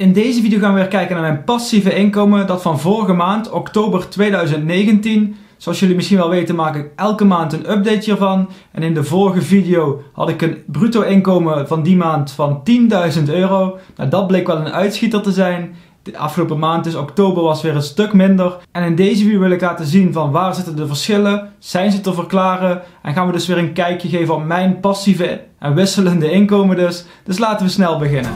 In deze video gaan we weer kijken naar mijn passieve inkomen, dat van vorige maand, oktober 2019. Zoals jullie misschien wel weten maak ik elke maand een update hiervan. En in de vorige video had ik een bruto inkomen van die maand van €10.000. Nou, dat bleek wel een uitschieter te zijn. De afgelopen maand, dus oktober, was weer een stuk minder. En in deze video wil ik laten zien van waar zitten de verschillen, zijn ze te verklaren. En gaan we dus weer een kijkje geven op mijn passieve en wisselende inkomen dus. Dus laten we snel beginnen.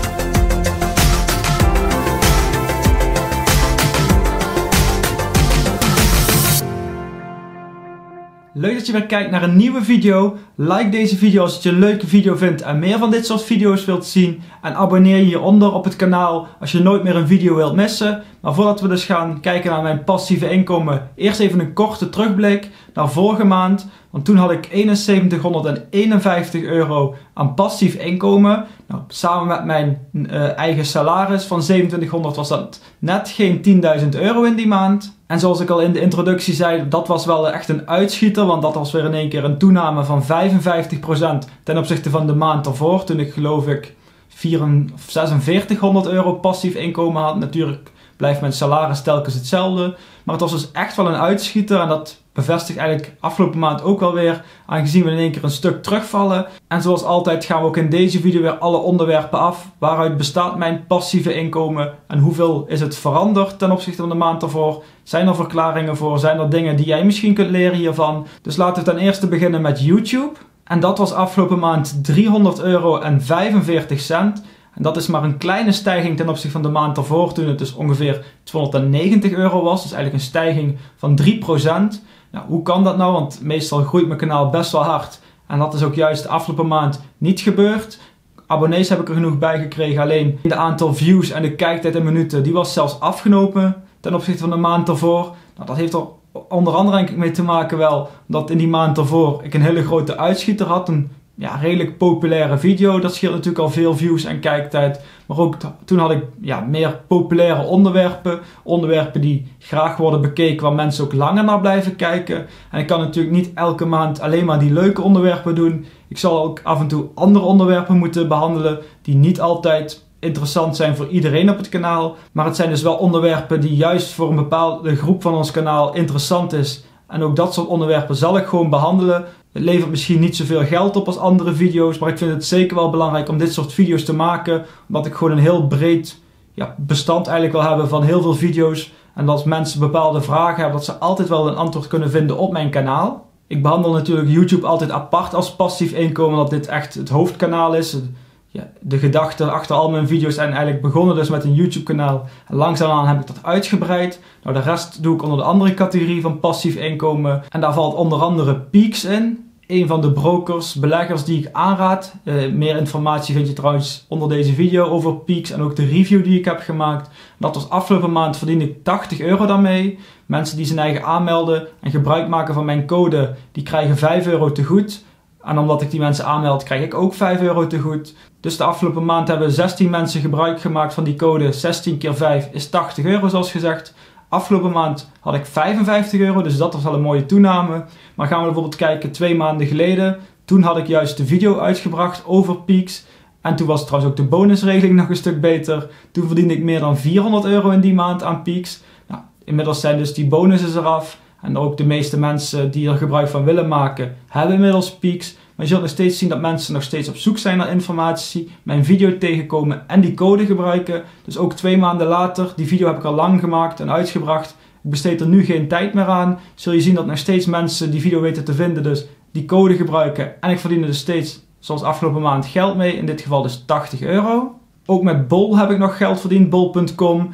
Leuk dat je weer kijkt naar een nieuwe video. Like deze video als je het een leuke video vindt en meer van dit soort video's wilt zien. En abonneer je hieronder op het kanaal als je nooit meer een video wilt missen. Maar voordat we dus gaan kijken naar mijn passieve inkomen, eerst even een korte terugblik naar vorige maand. Want toen had ik €7151 aan passief inkomen. Nou, samen met mijn eigen salaris van €2700 was dat net geen €10.000 in die maand. En zoals ik al in de introductie zei, dat was wel echt een uitschieter. Want dat was weer in één keer een toename van 55% ten opzichte van de maand ervoor. Toen ik geloof ik €4600 passief inkomen had. Natuurlijk blijft mijn salaris telkens hetzelfde. Maar het was dus echt wel een uitschieter. En dat bevestigt eigenlijk afgelopen maand ook wel weer. Aangezien we in één keer een stuk terugvallen. En zoals altijd gaan we ook in deze video weer alle onderwerpen af. Waaruit bestaat mijn passieve inkomen? En hoeveel is het veranderd ten opzichte van de maand ervoor? Zijn er verklaringen voor? Zijn er dingen die jij misschien kunt leren hiervan? Dus laten we ten eerste beginnen met YouTube. En dat was afgelopen maand €300,45. En dat is maar een kleine stijging ten opzichte van de maand ervoor, toen het dus ongeveer €290 was. Dus eigenlijk een stijging van 3%. Nou, hoe kan dat nou? Want meestal groeit mijn kanaal best wel hard. En dat is ook juist de afgelopen maand niet gebeurd. Abonnees heb ik er genoeg bij gekregen. Alleen de aantal views en de kijktijd in minuten, die was zelfs afgenomen ten opzichte van de maand ervoor. Nou, dat heeft er onder andere denk ik mee te maken wel dat in die maand ervoor ik een hele grote uitschieter had. Een redelijk populaire video. Dat scheelt natuurlijk al veel views en kijktijd. Maar ook toen had ik meer populaire onderwerpen. Onderwerpen die graag worden bekeken, waar mensen ook langer naar blijven kijken. En ik kan natuurlijk niet elke maand alleen maar die leuke onderwerpen doen. Ik zal ook af en toe andere onderwerpen moeten behandelen die niet altijd interessant zijn voor iedereen op het kanaal. Maar het zijn dus wel onderwerpen die juist voor een bepaalde groep van ons kanaal interessant is. En ook dat soort onderwerpen zal ik gewoon behandelen. Het levert misschien niet zoveel geld op als andere video's, maar ik vind het zeker wel belangrijk om dit soort video's te maken. Omdat ik gewoon een heel breed bestand eigenlijk wil hebben van heel veel video's. En als mensen bepaalde vragen hebben, dat ze altijd wel een antwoord kunnen vinden op mijn kanaal. Ik behandel natuurlijk YouTube altijd apart als passief inkomen, omdat dit echt het hoofdkanaal is. De gedachten achter al mijn video's zijn eigenlijk begonnen dus met een YouTube kanaal. En langzaamaan heb ik dat uitgebreid. Nou, de rest doe ik onder de andere categorie van passief inkomen. En daar valt onder andere Peaks in. Een van de brokers, beleggers die ik aanraad. Meer informatie vind je trouwens onder deze video over Peaks en ook de review die ik heb gemaakt. Dat was afgelopen maand verdiende ik €80 daarmee. Mensen die zijn eigen aanmelden en gebruik maken van mijn code, die krijgen €5 te goed. En omdat ik die mensen aanmeld, krijg ik ook €5 te goed. Dus de afgelopen maand hebben 16 mensen gebruik gemaakt van die code. 16 keer 5 is €80 zoals gezegd. Afgelopen maand had ik €55, dus dat was wel een mooie toename. Maar gaan we bijvoorbeeld kijken 2 maanden geleden. Toen had ik juist de video uitgebracht over Peaks. En toen was trouwens ook de bonusregeling nog een stuk beter. Toen verdiende ik meer dan €400 in die maand aan Peaks. Nou, inmiddels zijn dus die bonussen eraf. En ook de meeste mensen die er gebruik van willen maken, hebben inmiddels Peaks. Maar je zult nog steeds zien dat mensen nog steeds op zoek zijn naar informatie, mijn video tegenkomen en die code gebruiken. Dus ook 2 maanden later, die video heb ik al lang gemaakt en uitgebracht. Ik besteed er nu geen tijd meer aan. Zul je zien dat nog steeds mensen die video weten te vinden, dus die code gebruiken. En ik verdien er dus steeds, zoals afgelopen maand, geld mee. In dit geval dus €80. Ook met Bol heb ik nog geld verdiend. Bol.com,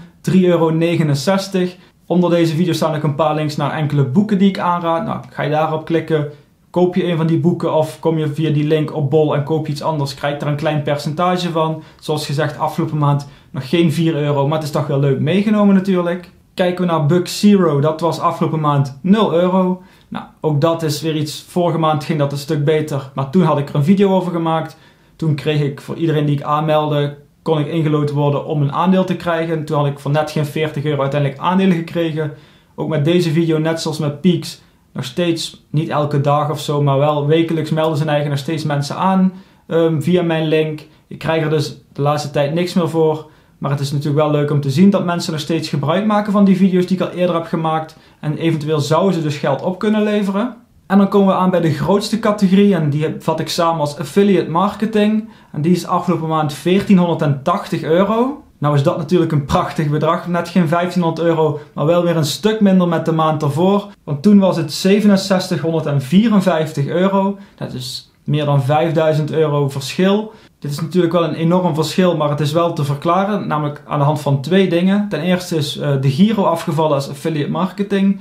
€3,69. Onder deze video staan ook een paar links naar enkele boeken die ik aanraad. Nou, ga je daarop klikken, koop je een van die boeken of kom je via die link op Bol en koop je iets anders, krijg je er een klein percentage van. Zoals gezegd, afgelopen maand nog geen €4, maar het is toch wel leuk meegenomen natuurlijk. Kijken we naar Buck Zero, dat was afgelopen maand €0. Nou, ook dat is weer iets, vorige maand ging dat een stuk beter, maar toen had ik er een video over gemaakt. Toen kreeg ik voor iedereen die ik aanmeldde, kon ik ingeloten worden om een aandeel te krijgen. En toen had ik voor net geen €40 uiteindelijk aandelen gekregen. Ook met deze video, net zoals met Peaks, nog steeds, niet elke dag of zo, maar wel wekelijks melden zijn eigen nog steeds mensen aan via mijn link. Ik krijg er dus de laatste tijd niks meer voor. Maar het is natuurlijk wel leuk om te zien dat mensen nog steeds gebruik maken van die video's die ik al eerder heb gemaakt. En eventueel zouden ze dus geld op kunnen leveren. En dan komen we aan bij de grootste categorie en die vat ik samen als affiliate marketing. En die is afgelopen maand €1480. Nou is dat natuurlijk een prachtig bedrag, net geen €1500, maar wel weer een stuk minder met de maand ervoor. Want toen was het €6754. Dat is meer dan €5000 verschil. Dit is natuurlijk wel een enorm verschil, maar het is wel te verklaren, namelijk aan de hand van twee dingen. Ten eerste is de Giro afgevallen als affiliate marketing.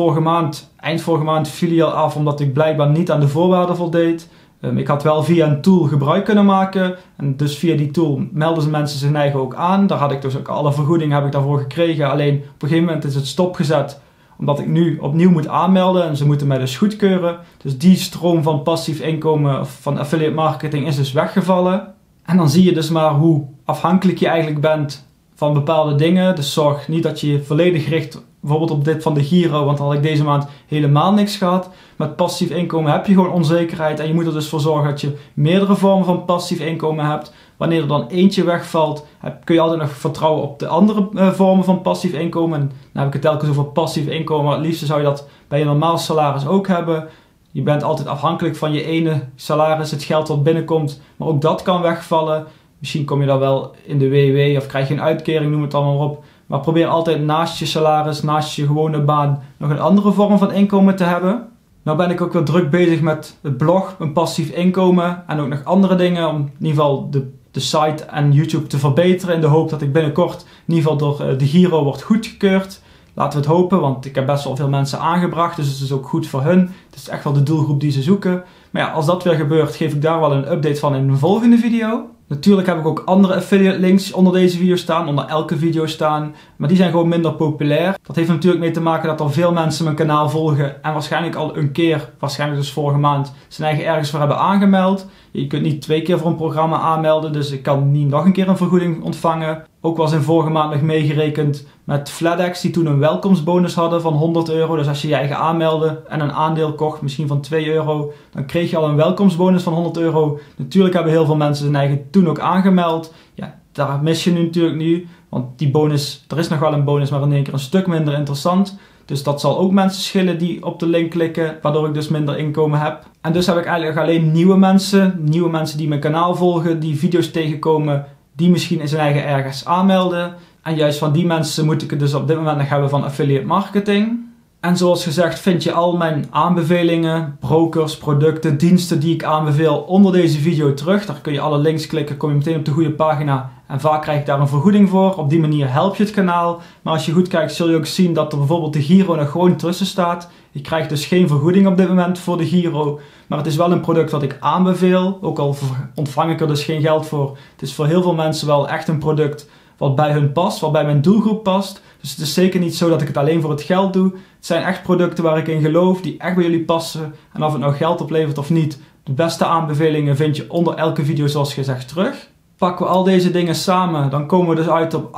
Eind vorige maand viel hij al af omdat ik blijkbaar niet aan de voorwaarden voldeed. Ik had wel via een tool gebruik kunnen maken en dus via die tool melden ze mensen zich eigen ook aan. Daar had ik dus ook alle vergoedingen heb ik daarvoor gekregen, alleen op een gegeven moment is het stopgezet omdat ik nu opnieuw moet aanmelden en ze moeten mij dus goedkeuren. Dus die stroom van passief inkomen van affiliate marketing is dus weggevallen. En dan zie je dus maar hoe afhankelijk je eigenlijk bent van bepaalde dingen. Dus zorg niet dat je je volledig richt bijvoorbeeld op dit van de Giro, want dan had ik deze maand helemaal niks gehad. Met passief inkomen heb je gewoon onzekerheid en je moet er dus voor zorgen dat je meerdere vormen van passief inkomen hebt. Wanneer er dan eentje wegvalt, kun je altijd nog vertrouwen op de andere vormen van passief inkomen. En dan heb ik het telkens over passief inkomen, maar het liefste zou je dat bij je normaal salaris ook hebben. Je bent altijd afhankelijk van je ene salaris, het geld wat binnenkomt, maar ook dat kan wegvallen. Misschien kom je dan wel in de WW of krijg je een uitkering, noem het allemaal op. Maar probeer altijd naast je salaris, naast je gewone baan, nog een andere vorm van inkomen te hebben. Nou ben ik ook weer druk bezig met het blog, een passief inkomen en ook nog andere dingen om in ieder geval de site en YouTube te verbeteren in de hoop dat ik binnenkort in ieder geval door de Giro wordt goedgekeurd. Laten we het hopen, want ik heb best wel veel mensen aangebracht, dus het is ook goed voor hun. Het is echt wel de doelgroep die ze zoeken. Maar ja, als dat weer gebeurt, geef ik daar wel een update van in een volgende video. Natuurlijk heb ik ook andere affiliate links onder deze video staan, onder elke video staan. Maar die zijn gewoon minder populair. Dat heeft natuurlijk mee te maken dat er veel mensen mijn kanaal volgen. En waarschijnlijk al een keer, waarschijnlijk dus vorige maand, zijn eigen ergens voor hebben aangemeld. Je kunt niet 2 keer voor een programma aanmelden, dus ik kan niet nog een keer een vergoeding ontvangen. Ook was in vorige maand nog meegerekend met FlatEx, die toen een welkomstbonus hadden van €100. Dus als je je eigen aanmeldde en een aandeel kocht, misschien van €2, dan kreeg je al een welkomstbonus van €100. Natuurlijk hebben heel veel mensen zijn eigen toen ook aangemeld. Ja, daar mis je nu natuurlijk nu, want die bonus, er is nog wel een bonus, maar in één keer een stuk minder interessant. Dus dat zal ook mensen schillen die op de link klikken, waardoor ik dus minder inkomen heb. En dus heb ik eigenlijk alleen nieuwe mensen die mijn kanaal volgen, die video's tegenkomen, die misschien in zijn eigen ergens aanmelden. En juist van die mensen moet ik het dus op dit moment nog hebben van affiliate marketing. En zoals gezegd vind je al mijn aanbevelingen, brokers, producten, diensten die ik aanbeveel onder deze video terug. Daar kun je alle links klikken, kom je meteen op de goede pagina en vaak krijg ik daar een vergoeding voor. Op die manier help je het kanaal. Maar als je goed kijkt zul je ook zien dat er bijvoorbeeld de Giro nog gewoon tussen staat. Ik krijg dus geen vergoeding op dit moment voor de Giro. Maar het is wel een product wat ik aanbeveel, ook al ontvang ik er dus geen geld voor. Het is voor heel veel mensen wel echt een product wat bij hun past, wat bij mijn doelgroep past. Dus het is zeker niet zo dat ik het alleen voor het geld doe. Het zijn echt producten waar ik in geloof, die echt bij jullie passen. En of het nou geld oplevert of niet, de beste aanbevelingen vind je onder elke video zoals gezegd terug. Pakken we al deze dingen samen, dan komen we dus uit op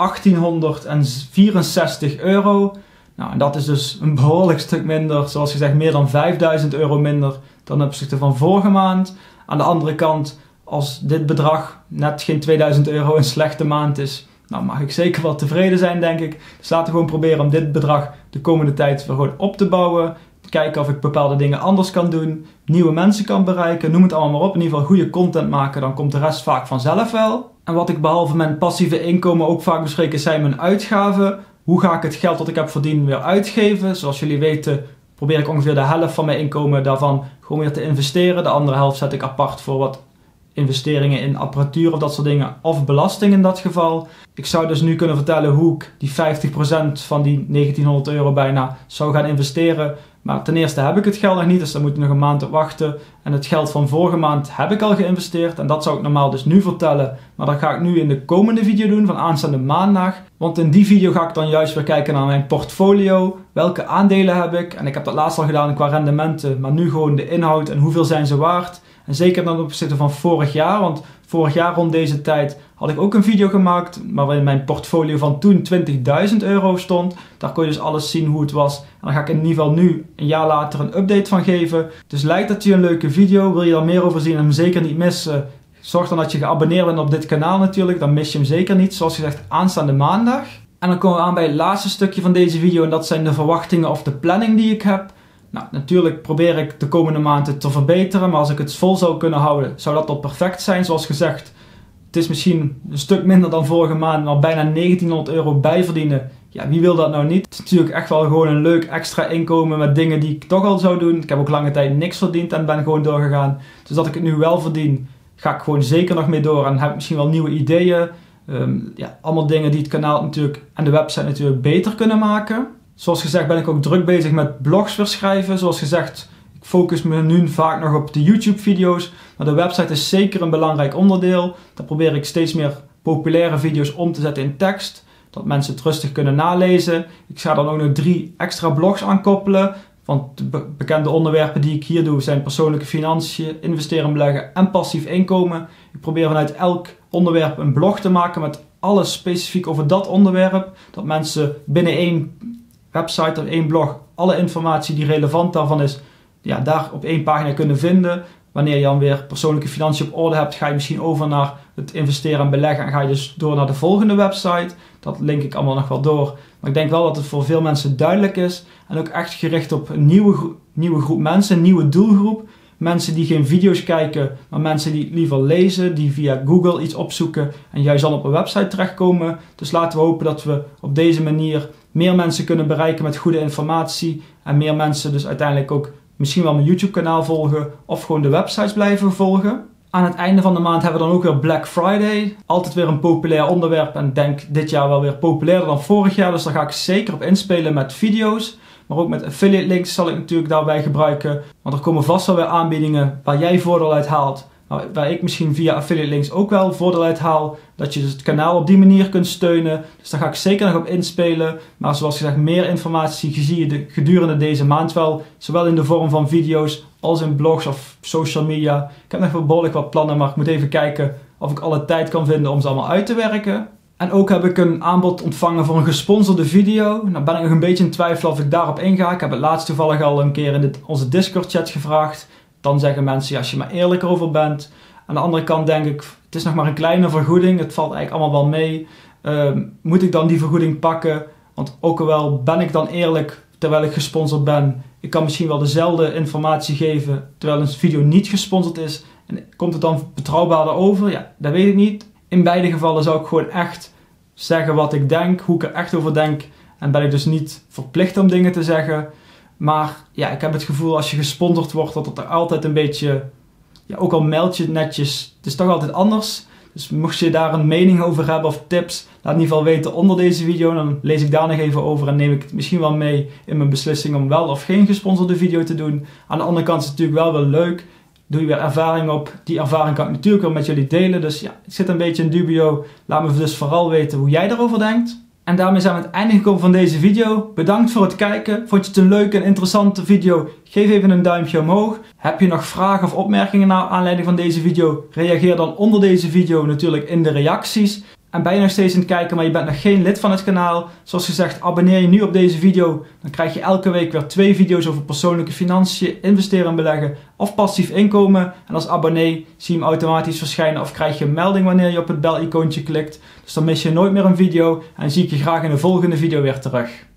€1864. Nou, en dat is dus een behoorlijk stuk minder, zoals gezegd meer dan €5000 minder dan ten opzichte van vorige maand. Aan de andere kant, als dit bedrag net geen €2000 een slechte maand is, nou mag ik zeker wel tevreden zijn, denk ik. Dus laten we gewoon proberen om dit bedrag de komende tijd weer gewoon op te bouwen. Kijken of ik bepaalde dingen anders kan doen. Nieuwe mensen kan bereiken. Noem het allemaal maar op. In ieder geval goede content maken. Dan komt de rest vaak vanzelf wel. En wat ik behalve mijn passieve inkomen ook vaak bespreek, zijn mijn uitgaven. Hoe ga ik het geld dat ik heb verdiend weer uitgeven? Zoals jullie weten probeer ik ongeveer de helft van mijn inkomen daarvan gewoon weer te investeren. De andere helft zet ik apart voor wat investeringen in apparatuur of dat soort dingen, of belasting in dat geval. Ik zou dus nu kunnen vertellen hoe ik die 50% van die €1900 bijna zou gaan investeren. Maar ten eerste heb ik het geld nog niet, dus daar moet ik nog een maand op wachten. En het geld van vorige maand heb ik al geïnvesteerd en dat zou ik normaal dus nu vertellen. Maar dat ga ik nu in de komende video doen van aanstaande maandag. Want in die video ga ik dan juist weer kijken naar mijn portfolio. Welke aandelen heb ik? En ik heb dat laatst al gedaan qua rendementen, maar nu gewoon de inhoud en hoeveel zijn ze waard. En zeker ten opzichte van vorig jaar, want vorig jaar rond deze tijd had ik ook een video gemaakt waarin mijn portfolio van toen €20.000 stond. Daar kon je dus alles zien hoe het was. En daar ga ik in ieder geval nu, een jaar later, een update van geven. Dus lijkt dat je een leuke video, wil je daar meer over zien en hem zeker niet missen, Zorg dan dat je geabonneerd bent op dit kanaal natuurlijk, dan mis je hem zeker niet. Zoals gezegd, aanstaande maandag. En dan komen we aan bij het laatste stukje van deze video en dat zijn de verwachtingen of de planning die ik heb. Nou, natuurlijk probeer ik de komende maanden te verbeteren, maar als ik het vol zou kunnen houden, zou dat al perfect zijn. Zoals gezegd, het is misschien een stuk minder dan vorige maand, maar bijna 1900 euro bijverdienen. Ja, wie wil dat nou niet? Het is natuurlijk echt wel gewoon een leuk extra inkomen met dingen die ik toch al zou doen. Ik heb ook lange tijd niks verdiend en ben gewoon doorgegaan. Dus dat ik het nu wel verdien, ga ik gewoon zeker nog mee door en heb misschien wel nieuwe ideeën. Allemaal dingen die het kanaal natuurlijk en de website natuurlijk beter kunnen maken. Zoals gezegd ben ik ook druk bezig met blogs weer schrijven. Zoals gezegd, ik focus me nu vaak nog op de YouTube video's. Maar de website is zeker een belangrijk onderdeel. Daar probeer ik steeds meer populaire video's om te zetten in tekst. Dat mensen het rustig kunnen nalezen. Ik ga dan ook nog 3 extra blogs aankoppelen. Want de bekende onderwerpen die ik hier doe zijn persoonlijke financiën, investeren, beleggen en passief inkomen. Ik probeer vanuit elk onderwerp een blog te maken met alles specifiek over dat onderwerp. Dat mensen binnen 1 website of 1 blog alle informatie die relevant daarvan is, ja, daar op 1 pagina kunnen vinden. Wanneer je dan weer persoonlijke financiën op orde hebt, ga je misschien over naar het investeren en beleggen en ga je dus door naar de volgende website. Dat link ik allemaal nog wel door. Maar ik denk wel dat het voor veel mensen duidelijk is en ook echt gericht op een nieuwe groep mensen, een nieuwe doelgroep. Mensen die geen video's kijken, maar mensen die liever lezen, die via Google iets opzoeken en juist dan op een website terechtkomen. Dus laten we hopen dat we op deze manier meer mensen kunnen bereiken met goede informatie en meer mensen dus uiteindelijk ook misschien wel mijn YouTube kanaal volgen of gewoon de websites blijven volgen. Aan het einde van de maand hebben we dan ook weer Black Friday. Altijd weer een populair onderwerp en ik denk dit jaar wel weer populairder dan vorig jaar. Dus daar ga ik zeker op inspelen met video's. Maar ook met affiliate links zal ik natuurlijk daarbij gebruiken. Want er komen vast wel weer aanbiedingen waar jij voordeel uit haalt. Waar ik misschien via affiliate links ook wel voordeel uit haal. Dat je dus het kanaal op die manier kunt steunen. Dus daar ga ik zeker nog op inspelen. Maar zoals gezegd, meer informatie zie je gedurende deze maand wel. Zowel in de vorm van video's als in blogs of social media. Ik heb nog wel behoorlijk wat plannen, maar ik moet even kijken of ik alle tijd kan vinden om ze allemaal uit te werken. En ook heb ik een aanbod ontvangen voor een gesponsorde video. Nou ben ik nog een beetje in twijfel of ik daarop inga. Ik heb het laatst toevallig al een keer in onze Discord chat gevraagd. Dan zeggen mensen, ja, als je maar eerlijk erover bent. Aan de andere kant denk ik, het is nog maar een kleine vergoeding. Het valt eigenlijk allemaal wel mee. Moet ik dan die vergoeding pakken? Want ook al ben ik dan eerlijk terwijl ik gesponsord ben. Ik kan misschien wel dezelfde informatie geven terwijl een video niet gesponsord is. En komt het dan betrouwbaarder over? Ja, dat weet ik niet. In beide gevallen zou ik gewoon echt zeggen wat ik denk, hoe ik er echt over denk. En ben ik dus niet verplicht om dingen te zeggen. Maar ja, ik heb het gevoel als je gesponsord wordt, dat het er altijd een beetje, ja, ook al meld je het netjes, het is toch altijd anders. Dus mocht je daar een mening over hebben of tips, laat in ieder geval weten onder deze video. Dan lees ik daar nog even over en neem ik het misschien wel mee in mijn beslissing om wel of geen gesponsorde video te doen. Aan de andere kant is het natuurlijk wel leuk. Doe je weer ervaring op. Die ervaring kan ik natuurlijk wel met jullie delen. Dus ja, ik zit een beetje in dubio. Laat me dus vooral weten hoe jij daarover denkt. En daarmee zijn we aan het einde gekomen van deze video. Bedankt voor het kijken. Vond je het een leuke en interessante video? Geef even een duimpje omhoog. Heb je nog vragen of opmerkingen naar aanleiding van deze video? Reageer dan onder deze video natuurlijk in de reacties. En ben je nog steeds aan het kijken, maar je bent nog geen lid van het kanaal? Zoals gezegd, abonneer je nu op deze video. Dan krijg je elke week weer 2 video's over persoonlijke financiën, investeren en beleggen of passief inkomen. En als abonnee zie je hem automatisch verschijnen of krijg je een melding wanneer je op het bel-icoontje klikt. Dus dan mis je nooit meer een video en zie ik je graag in de volgende video weer terug.